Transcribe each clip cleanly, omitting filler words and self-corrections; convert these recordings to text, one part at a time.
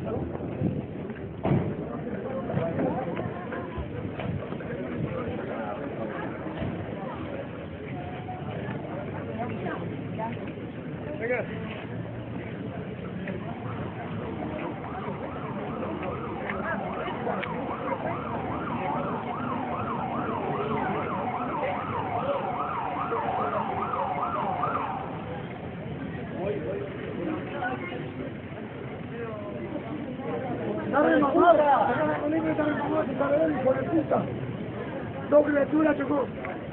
¡Dale mamá! ¡Saca la colina y dale mamá! ¡Se sabe él, hijo de puta! ¡Doble lectura, chocó!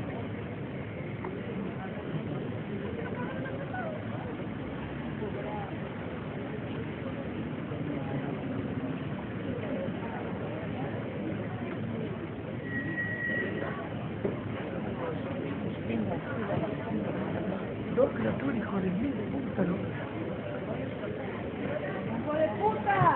Dos criaturas, hijo de mil puta, ¿no? ¡Hijo de puta!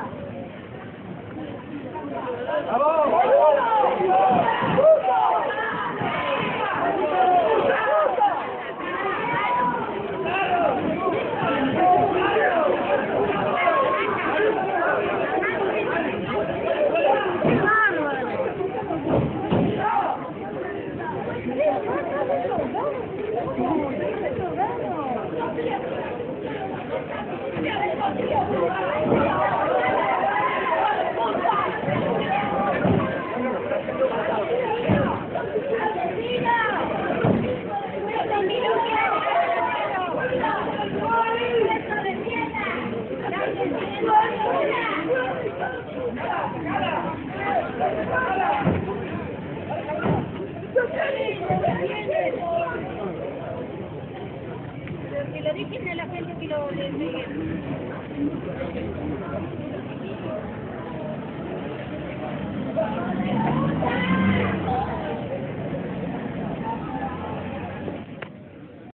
Que lo dejen a la gente que lo...